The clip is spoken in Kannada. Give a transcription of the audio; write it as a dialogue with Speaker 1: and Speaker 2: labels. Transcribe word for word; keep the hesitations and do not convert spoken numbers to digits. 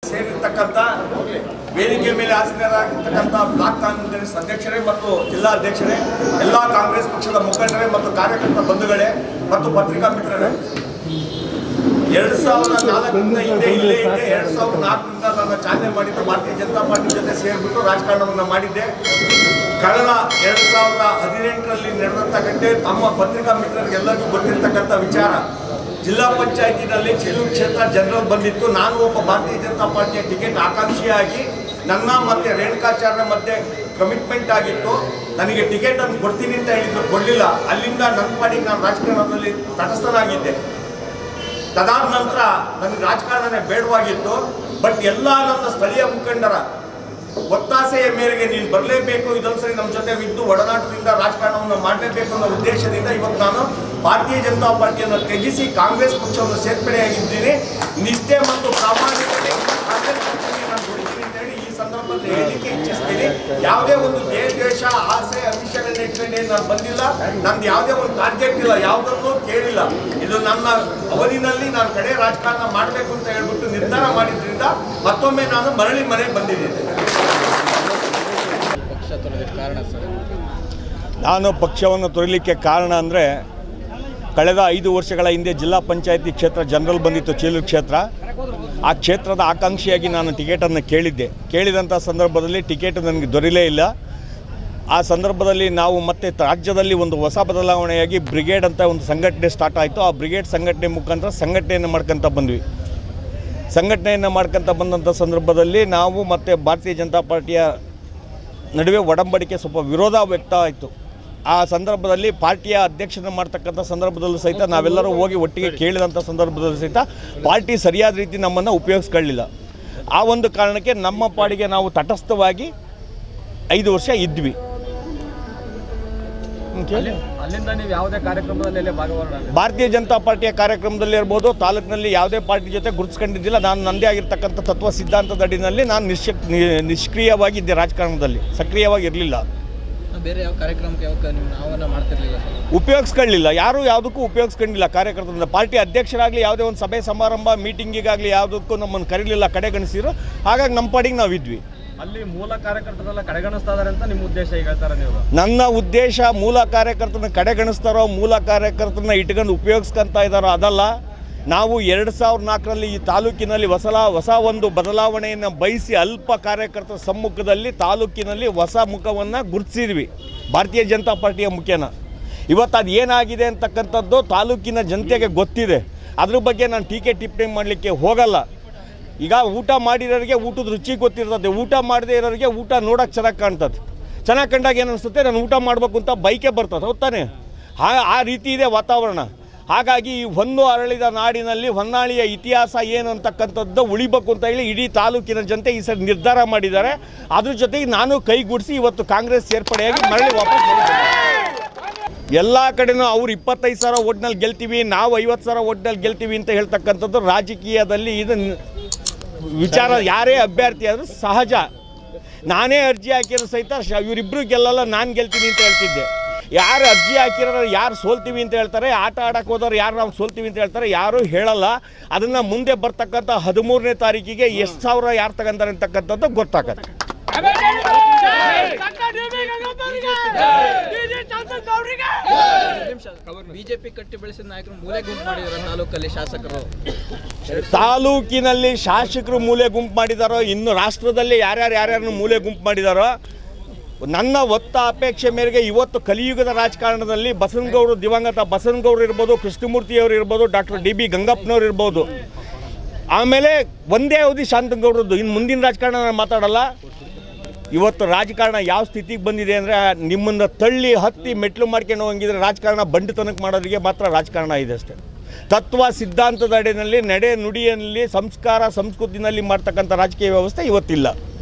Speaker 1: ಸೇರಿರ್ತಕ್ಕಂಥ ವೇದಿಕೆ ಮೇಲೆ ಆಸೀನರಾಗಿರ್ತಕ್ಕಂಥ ಬ್ಲಾಕ್ ಕಾಂಗ್ರೆಸ್ ಅಧ್ಯಕ್ಷರೇ ಮತ್ತು ಜಿಲ್ಲಾ ಅಧ್ಯಕ್ಷರೇ, ಎಲ್ಲ ಕಾಂಗ್ರೆಸ್ ಪಕ್ಷದ ಮುಖಂಡರೇ ಮತ್ತು ಕಾರ್ಯಕರ್ತ ಬಂಧುಗಳೇ ಮತ್ತು ಪತ್ರಿಕಾ ಮಿತ್ರರೇ, ಎರಡು ಸಾವಿರದ ನಾಲ್ಕರಿಂದ ಹಿಂದೆ ಇಲ್ಲೇ ಇದ್ದೆ. ಎರಡು ಸಾವಿರದ ನಾಲ್ಕರಿಂದ ನನ್ನ ಚಾಲನೆ ಮಾಡಿದ್ದು ಭಾರತೀಯ ಜನತಾ ಪಾರ್ಟಿ ಜೊತೆ ಸೇರಿಬಿಟ್ಟು ರಾಜಕಾರಣವನ್ನು ಮಾಡಿದ್ದೆ. ಕಳೆದ ಎರಡು ಸಾವಿರದ ಹದಿನೆಂಟರಲ್ಲಿ ನಡೆದಂಥ ಘಟನೆ ತಮ್ಮ ಪತ್ರಿಕಾ ಮಿತ್ರರಿಗೆಲ್ಲರಿಗೂ ಗೊತ್ತಿರತಕ್ಕಂಥ ವಿಚಾರ. ಜಿಲ್ಲಾ ಪಂಚಾಯತಿನಲ್ಲಿ ಚೇಲೂರು ಕ್ಷೇತ್ರ ಜನರಲ್ ಬಂದಿತ್ತು. ನಾನು ಒಬ್ಬ ಭಾರತೀಯ ಜನತಾ ಪಾರ್ಟಿಯ ಟಿಕೆಟ್ ಆಕಾಂಕ್ಷಿಯಾಗಿ ನನ್ನ ಮತ್ತು ರೇಣುಕಾಚಾರ್ಯ ಮಧ್ಯೆ ಕಮಿಟ್ಮೆಂಟ್ ಆಗಿತ್ತು. ನನಗೆ ಟಿಕೆಟನ್ನು ಕೊಡ್ತೀನಿ ಅಂತ ಹೇಳಿದ್ರು, ಕೊಡಲಿಲ್ಲ. ಅಲ್ಲಿಂದ ನನ್ನ ಪಾಡಿಗೆ ನಾನು ರಾಜಕಾರಣದಲ್ಲಿ ತಟಸ್ಥನಾಗಿದ್ದೆ. ತದಾದ ನಂತರ ನನಗೆ ರಾಜಕಾರಣನೇ ಬೇಡವಾಗಿತ್ತು. ಬಟ್ ಎಲ್ಲ ನನ್ನ ಸ್ಥಳೀಯ ಮುಖಂಡರ ಒತ್ತಾಸೆಯ ಮೇರೆಗೆ ನೀನು ಬರಲೇಬೇಕು, ಇದೊಂದು ಸರಿ ನಮ್ಮ ಜೊತೆ ಇದ್ದು ಒಡನಾಟದಿಂದ ರಾಜಕಾರಣವನ್ನು ಮಾಡಲೇಬೇಕು ಅನ್ನೋ ಉದ್ದೇಶದಿಂದ ಇವತ್ತು ನಾನು ಭಾರತೀಯ ಜನತಾ ಪಾರ್ಟಿಯನ್ನು ತ್ಯಜಿಸಿ ಕಾಂಗ್ರೆಸ್ ಪಕ್ಷವನ್ನು ಸೇರ್ಪಡೆಯಾಗಿದ್ದೀನಿ. ನಿಷ್ಠೆ ಮತ್ತು ಪ್ರಾಮಾಣಿಕತೆ ಕಾಂಗ್ರೆಸ್ ಪಕ್ಷಕ್ಕೆ ನಾನು ದುಡಿತೀನಿ ಅಂತ ಹೇಳಿ ಈ ಸಂದರ್ಭದಲ್ಲಿ ಹೇಳಲಿಕ್ಕೆ ಇಚ್ಛಿಸ್ತೀನಿ. ಯಾವುದೇ ಒಂದು ದೇಶ ದ್ವೇಷ ಆಸೆ ಅಮಿಷಗಳನ್ನ ಇಟ್ಕೊಂಡೇ ನಾನು ಬಂದಿಲ್ಲ. ನಂದು ಯಾವುದೇ ಒಂದು ಟಾರ್ಗೆಟ್ ಇಲ್ಲ, ಯಾವುದನ್ನು ಕೇಳಿಲ್ಲ. ಇದು ನನ್ನ ಅವಧಿನಲ್ಲಿ ನಾನು ಕಡೆ ರಾಜಕಾರಣ ಮಾಡಬೇಕು ಅಂತ ಹೇಳ್ಬಿಟ್ಟು ನಿರ್ಧಾರ ಮಾಡಿದ್ರಿಂದ ಮತ್ತೊಮ್ಮೆ ನಾನು ಮರಳಿ ಮನೆಗೆ ಬಂದಿದ್ದೇನೆ.
Speaker 2: ನಾನು ಪಕ್ಷವನ್ನು ತೊರೆಯಲಿಕ್ಕೆ ಕಾರಣ ಅಂದರೆ, ಕಳೆದ ಐದು ವರ್ಷಗಳ ಹಿಂದೆ ಜಿಲ್ಲಾ ಪಂಚಾಯತಿ ಕ್ಷೇತ್ರ ಜನರಲ್ ಬಂದಿತ್ತು, ಚೇಲೂರು ಕ್ಷೇತ್ರ. ಆ ಕ್ಷೇತ್ರದ ಆಕಾಂಕ್ಷಿಯಾಗಿ ನಾನು ಟಿಕೆಟನ್ನು ಕೇಳಿದ್ದೆ. ಕೇಳಿದಂಥ ಸಂದರ್ಭದಲ್ಲಿ ಟಿಕೆಟ್ ನನಗೆ ದೊರೆಯಲೇ ಇಲ್ಲ. ಆ ಸಂದರ್ಭದಲ್ಲಿ ನಾವು ಮತ್ತೆ ರಾಜ್ಯದಲ್ಲಿ ಒಂದು ಹೊಸ ಬದಲಾವಣೆಯಾಗಿ ಬ್ರಿಗೇಡ್ ಅಂತ ಒಂದು ಸಂಘಟನೆ ಸ್ಟಾರ್ಟ್ ಆಯಿತು. ಆ ಬ್ರಿಗೇಡ್ ಸಂಘಟನೆ ಮುಖಾಂತರ ಸಂಘಟನೆಯನ್ನು ಮಾಡ್ಕೊತ ಬಂದ್ವಿ. ಸಂಘಟನೆಯನ್ನು ಮಾಡ್ಕೊತ ಬಂದಂಥ ಸಂದರ್ಭದಲ್ಲಿ ನಾವು ಮತ್ತು ಭಾರತೀಯ ಜನತಾ ಪಾರ್ಟಿಯ ನಡುವೆ ಒಡಂಬಡಿಕೆ ಸ್ವಲ್ಪ ವಿರೋಧ ವ್ಯಕ್ತ ಆಯಿತು. ಆ ಸಂದರ್ಭದಲ್ಲಿ ಪಾರ್ಟಿಯ ಅಧ್ಯಕ್ಷನ ಮಾಡ್ತಕ್ಕಂಥ ಸಂದರ್ಭದಲ್ಲೂ ಸಹಿತ ನಾವೆಲ್ಲರೂ ಹೋಗಿ ಒಟ್ಟಿಗೆ ಕೇಳಿದಂಥ ಸಂದರ್ಭದಲ್ಲೂ ಸಹಿತ ಪಾರ್ಟಿ ಸರಿಯಾದ ರೀತಿ ನಮ್ಮನ್ನು ಉಪಯೋಗಿಸ್ಕೊಳ್ಳಿಲ್ಲ. ಆ ಒಂದು ಕಾರಣಕ್ಕೆ ನಮ್ಮ ಪಾಡಿಗೆ ನಾವು ತಟಸ್ಥವಾಗಿ ಐದು ವರ್ಷ ಇದ್ವಿ.
Speaker 3: ಅಲ್ಲಿಂದ ನೀವು ಯಾವುದೇ ಕಾರ್ಯಕ್ರಮದಲ್ಲಿ ಭಾಗವಹಿಸಿಲ್ಲ?
Speaker 2: ಭಾರತೀಯ ಜನತಾ ಪಾರ್ಟಿಯ ಕಾರ್ಯಕ್ರಮದಲ್ಲಿ ಇರ್ಬೋದು, ತಾಲೂಕಿನಲ್ಲಿ ಯಾವುದೇ ಪಾರ್ಟಿ ಜೊತೆ ಗುರುತಿಸ್ಕೊಂಡಿದ್ದಿಲ್ಲ. ನಾನು ನನ್ನದೇ ಆಗಿರ್ತಕ್ಕಂಥ ತತ್ವ ಸಿದ್ಧಾಂತದ ಅಡಿನಲ್ಲಿ ನಾನು ನಿಶ್ಚಕ್ ನಿಷ್ಕ್ರಿಯವಾಗಿದ್ದೆ, ರಾಜಕಾರಣದಲ್ಲಿ ಸಕ್ರಿಯವಾಗಿ ಇರಲಿಲ್ಲ.
Speaker 3: ಬೇರೆ ಯಾವ ಕಾರ್ಯಕ್ರಮಕ್ಕೆ ಯಾವ ನೀವು ನಾವನ್ನ ಮಾಡ್ತಿರ್ಲಿಲ್ಲ,
Speaker 2: ಉಪಯೋಗಿಸ್ಕೊಳ್ಳಿಲ್ಲ. ಯಾರೂ ಯಾವುದಕ್ಕೂ ಉಪಯೋಗಿಸ್ಕೊಂಡಿಲ್ಲ. ಕಾರ್ಯಕರ್ತರಿಂದ ಪಾರ್ಟಿ ಅಧ್ಯಕ್ಷರಾಗಲಿ ಯಾವುದೇ ಒಂದು ಸಭೆ ಸಮಾರಂಭ ಮೀಟಿಂಗಿಗಾಗಲಿ ಯಾವುದಕ್ಕೂ ನಮ್ಮನ್ನು ಕರೀಲಿಲ್ಲ, ಕಡೆಗಣಿಸಿದ್ರು. ಹಾಗಾಗಿ ನಮ್ಮ ಪಾಡಿಗೆ ನಾವು ಇದ್ವಿ.
Speaker 3: ಅಲ್ಲಿ ಮೂಲ ಕಾರ್ಯಕರ್ತರೆಲ್ಲ ಕಡೆಗಣಿಸ್ತಾ ಇದ್ದಾರೆ ಅಂತ ನಿಮ್ಮ ಉದ್ದೇಶ ಈಗ ಹೇಳ್ತಾರೆ ನೀವು?
Speaker 2: ನನ್ನ ಉದ್ದೇಶ ಮೂಲ ಕಾರ್ಯಕರ್ತರನ್ನ ಕಡೆಗಣಿಸ್ತಾರೋ, ಮೂಲ ಕಾರ್ಯಕರ್ತರನ್ನ ಇಟ್ಕೊಂಡು ಉಪಯೋಗಿಸ್ಕೊತಾ ಇದ್ದಾರೋ ಅದಲ್ಲ. ನಾವು ಎರಡು ಸಾವಿರದ ನಾಲ್ಕರಲ್ಲಿ ಈ ತಾಲೂಕಿನಲ್ಲಿ ಹೊಸ ಹೊಸ ಒಂದು ಬದಲಾವಣೆಯನ್ನು ಬಯಸಿ ಅಲ್ಪ ಕಾರ್ಯಕರ್ತರ ಸಮ್ಮುಖದಲ್ಲಿ ತಾಲೂಕಿನಲ್ಲಿ ಹೊಸ ಮುಖವನ್ನು ಗುರುತಿಸಿದ್ವಿ, ಭಾರತೀಯ ಜನತಾ ಪಾರ್ಟಿಯ ಮುಖ್ಯನ. ಇವತ್ತು ಅದು ಏನಾಗಿದೆ ಅಂತಕ್ಕಂಥದ್ದು ತಾಲೂಕಿನ ಜನತೆಗೆ ಗೊತ್ತಿದೆ. ಅದ್ರ ಬಗ್ಗೆ ನಾನು ಟೀಕೆ ಟಿಪ್ಪಣಿ ಮಾಡಲಿಕ್ಕೆ ಹೋಗಲ್ಲ. ಈಗ ಊಟ ಮಾಡಿರೋರಿಗೆ ಊಟದ ರುಚಿ ಗೊತ್ತಿರ್ತದೆ, ಊಟ ಮಾಡದೇ ಇರೋರಿಗೆ ಊಟ ನೋಡೋಕೆ ಚೆನ್ನಾಗಿ ಕಾಣ್ತದೆ. ಚೆನ್ನಾಗಿ ಕಂಡಾಗ ಏನು ಅನಿಸುತ್ತೆ, ನಾನು ಊಟ ಮಾಡಬೇಕು ಅಂತ ಬೈಕೆ ಬರ್ತದೆ, ಹೌದಾನೆ? ಆ ಆ ರೀತಿ ಇದೆ ವಾತಾವರಣ. ಹಾಗಾಗಿ ಈ ಹೊನ್ನು ಅರಳಿದ ನಾಡಿನಲ್ಲಿ ಹೊನ್ನಾಳಿಯ ಇತಿಹಾಸ ಏನು ಅಂತಕ್ಕಂಥದ್ದು ಉಳಿಬೇಕು ಅಂತ ಹೇಳಿ ಇಡೀ ತಾಲೂಕಿನ ಜನತೆ ಈ ಸರಿ ನಿರ್ಧಾರ ಮಾಡಿದ್ದಾರೆ. ಅದ್ರ ಜೊತೆಗೆ ನಾನು ಕೈಗೂಡಿಸಿ ಇವತ್ತು ಕಾಂಗ್ರೆಸ್ ಸೇರ್ಪಡೆಯಾಗಿ ಮರಳಿ ವಾಪಸ್ ಬಂದಿದ್ದೇನೆ. ಎಲ್ಲ ಕಡೆನೂ ಅವ್ರು ಇಪ್ಪತ್ತೈದು ಸಾವಿರ ಓಟ್ನಲ್ಲಿ ಗೆಲ್ತೀವಿ, ನಾವು ಐವತ್ತು ಸಾವಿರ ಓಟ್ನಲ್ಲಿ ಗೆಲ್ತೀವಿ ಅಂತ ಹೇಳ್ತಕ್ಕಂಥದ್ದು ರಾಜಕೀಯದಲ್ಲಿ ಇದು ವಿಚಾರ. ಯಾರೇ ಅಭ್ಯರ್ಥಿ ಆದರೂ ಸಹಜ. ನಾನೇ ಅರ್ಜಿ ಹಾಕಿರೋ ಸಹಿತ ಇವರಿಬ್ಬರು ಗೆಲ್ಲಲ್ಲ, ನಾನು ಗೆಲ್ತೀನಿ ಅಂತ ಹೇಳ್ತಿದ್ದೆ. ಯಾರು ಅರ್ಜಿ ಹಾಕಿರೋ ಯಾರು ಸೋಲ್ತೀವಿ ಅಂತ ಹೇಳ್ತಾರೆ, ಆಟ ಆಡೋಕ್ಕೆ ಹೋದವ್ರು ಯಾರು ನಾವು ಸೋಲ್ತೀವಿ ಅಂತ ಹೇಳ್ತಾರೆ, ಯಾರೂ ಹೇಳಲ್ಲ. ಅದನ್ನು ಮುಂದೆ ಬರ್ತಕ್ಕಂಥ ಹದಿಮೂರನೇ ತಾರೀಕಿಗೆ ಎಷ್ಟು ಸಾವಿರ ಯಾರು ತಗೊಂತಾರೆ ಅಂತಕ್ಕಂಥದ್ದು ಗೊತ್ತಾಗತ್ತೆ.
Speaker 3: ಬಿಜೆಪಿ ಕಟ್ಟಿ ಬೆಳೆಸಿದ ನಾಯಕರು ಮೂಲೆ ಗುಂಪು ಮಾಡಿದಾರೆ ತಾಲೂಕಲ್ಲಿ. ಶಾಸಕರು
Speaker 2: ತಾಲೂಕಿನಲ್ಲಿ ಶಾಸಕರು ಮೂಲೆ ಗುಂಪು ಮಾಡಿದಾರೋ, ಇನ್ನು ರಾಷ್ಟ್ರದಲ್ಲಿ ಯಾರ್ಯಾರು ಯಾರ್ಯಾರನ್ನು ಮೂಲೆ ಗುಂಪು ಮಾಡಿದಾರೋ, ನನ್ನ ಒತ್ತ ಅಪೇಕ್ಷೆ ಮೇರೆಗೆ ಇವತ್ತು ಕಲಿಯುಗದ ರಾಜಕಾರಣದಲ್ಲಿ ಬಸವನಗೌಡರು, ದಿವಂಗತ ಬಸವನಗೌಡರು ಇರ್ಬೋದು, ಕೃಷ್ಣಮೂರ್ತಿಯವರು ಇರ್ಬೋದು, ಡಾಕ್ಟರ್ ಡಿ ಬಿ ಗಂಗಪ್ಪನವ್ರು ಇರ್ಬೋದು, ಆಮೇಲೆ ಒಂದೇ ಅವಧಿ ಶಾಂತನಗೌಡರದ್ದು. ಇನ್ನು ಮುಂದಿನ ರಾಜಕಾರಣ ನಾನು ಮಾತಾಡಲ್ಲ. ಇವತ್ತು ರಾಜಕಾರಣ ಯಾವ ಸ್ಥಿತಿಗೆ ಬಂದಿದೆ ಅಂದರೆ, ನಿಮ್ಮನ್ನು ತಳ್ಳಿ ಹತ್ತಿ ಮೆಟ್ಲು ಮಾಡ್ಕೊಂಡು ಹೋಗಿದ್ರೆ ರಾಜಕಾರಣ ಬಂಡುತನಕ್ಕೆ ಮಾಡೋರಿಗೆ ಮಾತ್ರ ರಾಜಕಾರಣ ಇದೆ ಅಷ್ಟೇ. ತತ್ವ ಸಿದ್ಧಾಂತದ ಅಡಿನಲ್ಲಿ, ನಡೆ ನುಡಿಯಲ್ಲಿ, ಸಂಸ್ಕಾರ ಸಂಸ್ಕೃತಿನಲ್ಲಿ ಮಾಡ್ತಕ್ಕಂಥ ರಾಜಕೀಯ ವ್ಯವಸ್ಥೆ ಇವತ್ತಿಲ್ಲ.